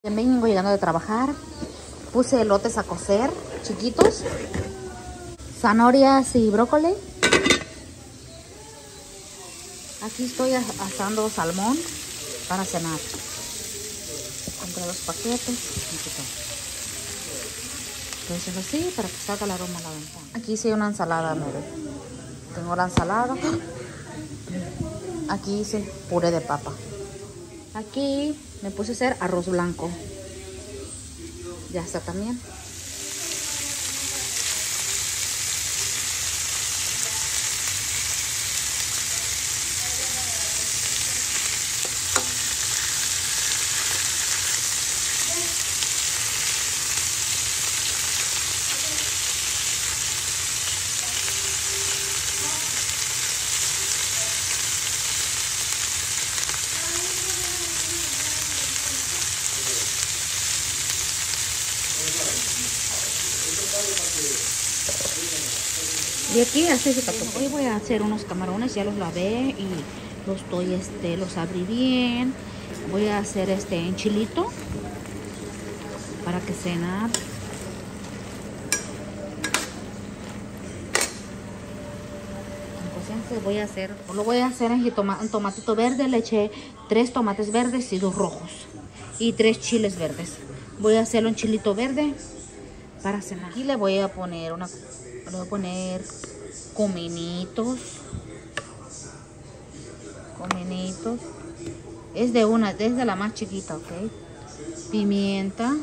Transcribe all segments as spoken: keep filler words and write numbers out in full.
Vengo llegando de trabajar, puse elotes a cocer, chiquitos, zanahorias y brócoli. Aquí estoy asando salmón para cenar. Compré dos paquetes. Entonces así, para que salga el aroma a la ventana. Aquí hice una ensalada, miren. Tengo la ensalada. Aquí hice puré de papa. Aquí me puse a hacer arroz blanco. Ya está también. Y aquí así se tapó. Hoy voy a hacer unos camarones, ya los lavé y los estoy, este, los abrí bien. Voy a hacer este en chilito para que cenar. Entonces voy a hacer, lo voy a hacer en, toma, en tomatito verde. Le eché tres tomates verdes y dos rojos y tres chiles verdes. Voy a hacerlo en chilito verde para cenar. Y le voy a poner una, le voy a poner cominitos, cominitos. Es de una, es de la más chiquita, ok. Pimienta.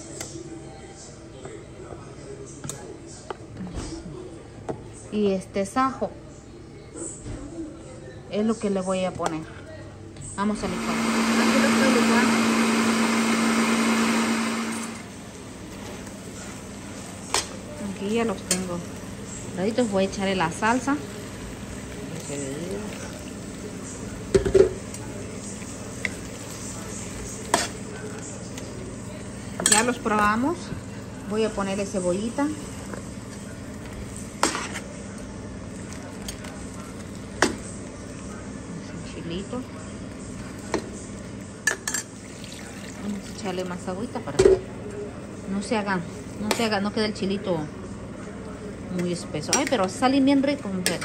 Y este es ajo. Es lo que le voy a poner. Vamos a licuar. Aquí lo estoy licuando. Aquí ya los tengo doraditos. Voy a echarle la salsa. Ya los probamos. Voy a ponerle cebollita. Chilito. Vamos a echarle más agüita para que no se haga, no se haga, no quede el chilito muy espeso. Ay, pero salen bien ricos, mujeres.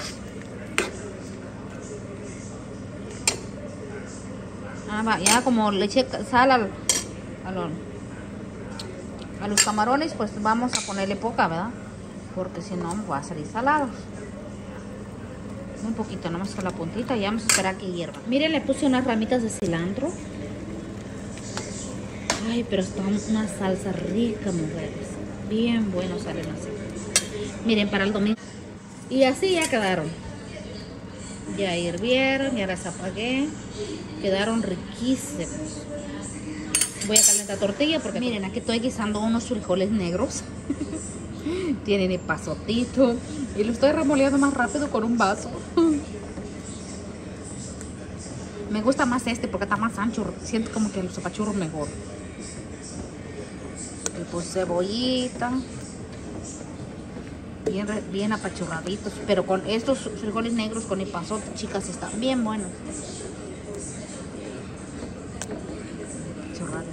Ah, va, ya como le eché sal al, al, a los camarones, pues vamos a ponerle poca, ¿verdad? Porque si no, va a salir salados. Un poquito, nomás con la puntita, y vamos a esperar que hierva. Miren, le puse unas ramitas de cilantro. Ay, pero está una salsa rica, mujeres. Bien bueno salen así. Miren, para el domingo. Y así ya quedaron. Ya hirvieron, ya las apagué. Quedaron riquísimos. Voy a calentar tortilla porque miren, aquí estoy guisando unos frijoles negros. Tienen el pasotito. Y lo estoy remoleando más rápido con un vaso. Me gusta más este porque está más ancho. Siento como que el sopachurro mejor. Le puse cebollita. Bien, bien apachurraditos. Pero con estos frijoles negros con el pasote, chicas, están bien buenos. Apachurrados.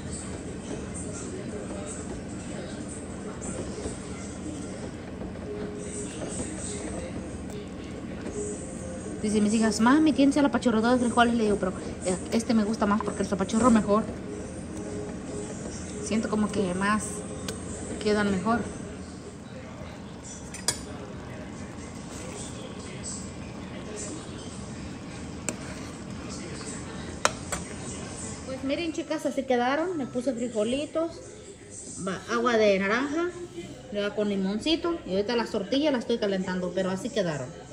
Dice mis hijas, mami, tienes el apachurrado de frijoles. Le digo, pero este me gusta más porque el apachurro mejor. Siento como que más quedan mejor. Pues miren, chicas, así quedaron. Me puse frijolitos, agua de naranja, con limoncito. Y ahorita las tortillas las estoy calentando, pero así quedaron.